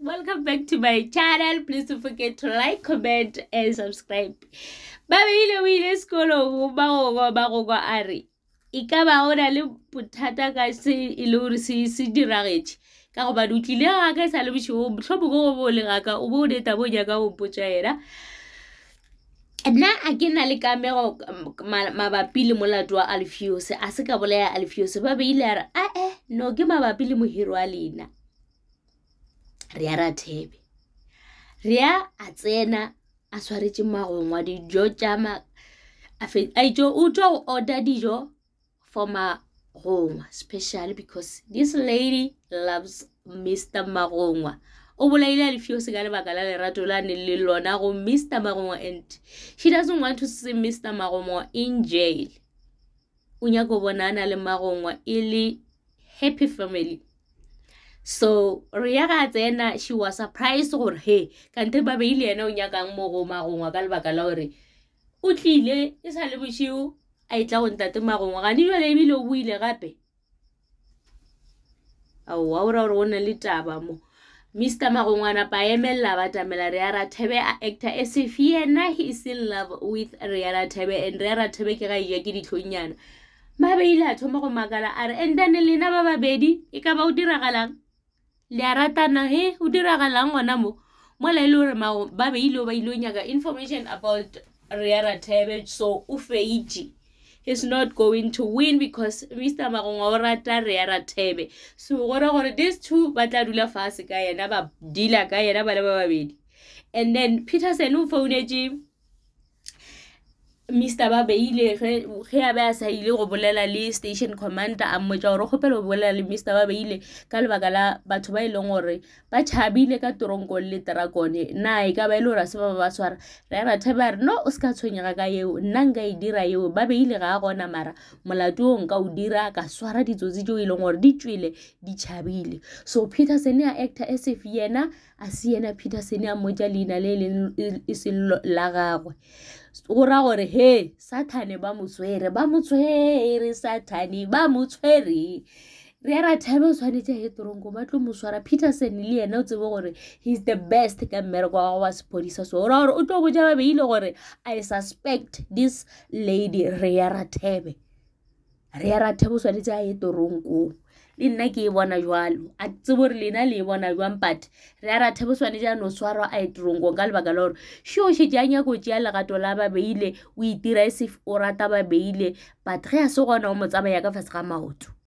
welcome back to my channel. Please don't forget to like, comment, and subscribe. Babeile o ile sekolo ba go ari ika ba ona le bothata ka se ile hore se diragetse ka go ba dutlile ga ka sa le boshigo botlhobo go bo le ga ka o bo deta bo ja ka o potsa era nna a ke na le kamego mabapi le molato wa Alfios a se ka bolaya Alfios Babeile a re no ke mabapi le mohiro wa lena re ara thebe re a tsena a swaretse magongwa dijo tšama a ijo o tlo order dijo for magongwa special because this lady loves Mr. Magongwa o bolaile Alfios ka lebaka la lerato la ne le lona go Mr. Magongwa and she doesn't want to see Mr. Magongwa in jail o nya go bonana le Magongwa ile happy family. So Riaga tsena she was surprised gore he kante Babeile ena o nyakang mo go Magongwa ka lebaka la gore o tlile e sa le boshiu a itla go ntate Magongwa ga di jwale ebile o buile gape a wa ora o na le taba mo Mr. Magongwa na pa emella ba tamela re ara thebe a actor as if yena he is in love with Riara Thebe and Riara Thebe ke ga iya ke ditlhonyana Babeile a thoma go makala are endane lena ba babedi e ka ba o diragalang le aratana he o diragalang ngwana mo mola ile hore Babeile ba ile nyaka information about Riara Thebe so o feiji is not going to win because Mr. Magongwa o rata Riara Thebe so gore these two ba tla dula fase ka yena ba deala ka yena ba le ba babedi and then Peterson o founetse Mr. Babeile ge a ba sa ile go bolela le station commander a mmotsa gore go pele go bolela le Mr. Babeile ka lebaka la batho ba ile gore ba tshabile ka toronko le Dragone na e ka ba ile gore se ba swara Riara Thebe re no o ska tshwenyega ka yeo nna nka e dira yeo Babeile ga a gona mara molato o nka o dira ka swara ditsotsi tšeo ile gore di tswile di tshabile so Peterson a actor as if yena a se yena Peterson a mmotsa leina le e se la gagwe o ra gore he Sathane ba motswere Sathane ba motswere Riara Thebe o tshwanetse he toronko ba tlo moswara Peterson le yena o tsebe gore he's the best ka mmereko wa sepodisa so o ra gore o tlo botsa Babeile gore I suspect this lady Riara Thebe o tshwanetse a ye toronko le nna ke e bona jwalo a tsebe gore lena le e bona jwang but Riara Thebe o tshwanetse a no swarwa a ye toronko ka lebaka la gore sheo shetse a nyako tšea legato la Babeile o itira as if o rata Babeile but ge a se gona o mo tsamaya ka fase ga maoto.